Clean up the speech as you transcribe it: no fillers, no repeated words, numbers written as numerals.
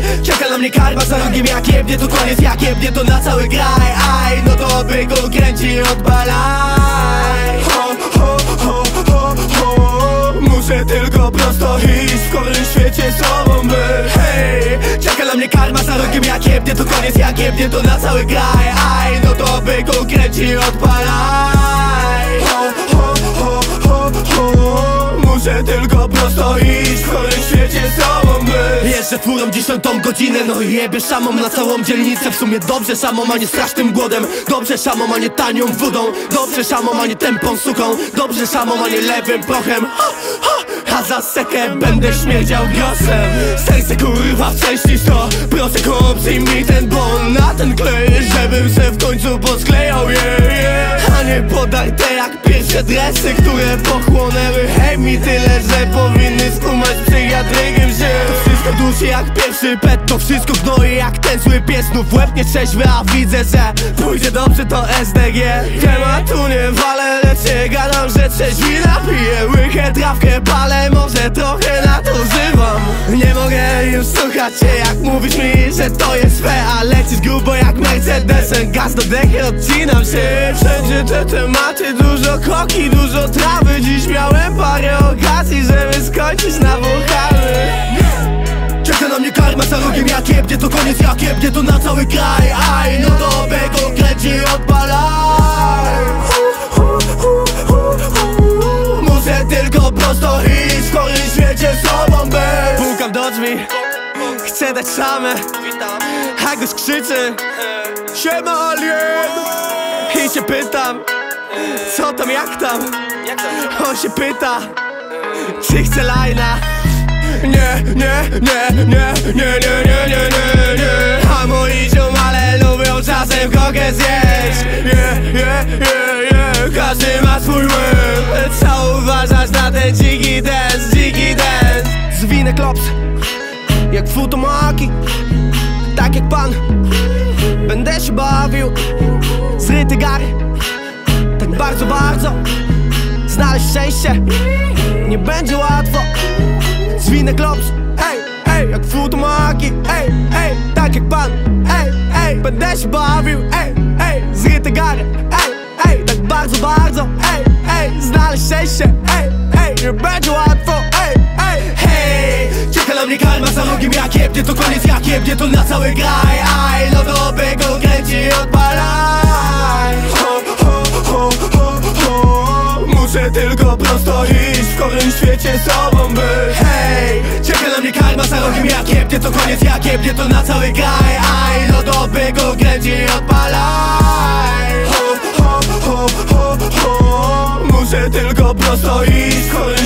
Czeka na mnie karma za rogiem, jak jebnie to koniec, jak jebnie to na cały kraj. Aj, no to byku kręci i odpalaj. Ho, ho, ho, ho, ho. Muszę tylko prosto iść, w kolejnym świecie sobą być. Hej, czeka na mnie karma za rogiem, jak jebnie to koniec, jak jebnie to na cały kraj. Aj, no to byku kręci i odpalaj. Ho, ho, ho, ho, ho. Muszę tylko prosto iść, w kolejnym świecie sobą być. Jeżdżę furą 10 godzinę, no i jebie szamą na całą dzielnicę. W sumie dobrze szamą, a nie strasznym głodem. Dobrze szamą, a nie tanią wodą. Dobrze szamą, a nie tępą suką. Dobrze szamą, a nie lewym prochem. A za sekę będę śmierdział wiosem. Serce kurwa wcześniej 100%, mi ten bon na ten klej, żebym se w końcu posklejał, a nie podarte jak pierwsze dresy, które pochłonęły chemii tyle, że powinny skumać psychiatrykiem się. To wszystko dusi jak pierwszy pet, to wszystko gnoi jak ten zły pies. Znów w łeb nie trzeźwy, a widzę, że pójdzie dobrze to SDG. Tematu nie walę, lecz nie gadam, że trzeźwi napiję. Łychę, trawkę, palę, może trochę nadużywam. Nie mogę już słuchać cię, jak mówisz mi, że to jest fair, a lecisz grubo jak Mercedesem. Gaz do dechy, odcinam się. Wszędzie te tematy, dużo koki, dużo trawy. Dziś miałem parę okazji, żeby skończyć na wulkany. Czeka na mnie karma za rogiem, jak jebnie to koniec, jak jebnie to na cały kraj. Aj, no to byku kręci i odpalaj. Muszę tylko prosto iść, w kolejnym świecie sobą być. Pukam do drzwi, chcę dać szamę, a goś krzyczy: siema alien. I się pytam, co tam, jak tam? On się pyta, czy chce lajna. Nie, nie, nie, nie, nie, nie, nie, nie, nie, nie. A moi ziomale lubią czasem kokę zjeść. Każdy ma swój łeb. Co uważasz na ten dziki dance, dziki dance? Zwinę klops jak futomaki, tak jak pan. Będę się bawił, zryty gary, tak bardzo, bardzo. Znaleźć szczęście nie będzie łatwo. Zwinę klops, ej, ej, jak futomaki, ej, ej, tak jak pan, ej, ej. Będę się bawił, ej, ej, zryte gary, ej, ej, tak bardzo, bardzo, ej, ej. Znaleźć szczęście, ej, ej, nie będzie łatwo, ej, ej. Hej, czeka na mnie karma za rogiem, jak jebnie to koniec, jak jebnie to na cały kraj. Aj, no to byku kręci i odpalaj. Ho, ho, ho, ho, ho. Muszę tylko prosto iść, w kolejnym świecie sobą być. Hej, czeka na mnie karma za rogiem, jak jebnie to koniec, jak jebnie to na cały kraj. Aj, no to byku kręci i odpalaj. Ho, ho, ho, ho, ho. Muszę tylko prosto iść, w kolejnym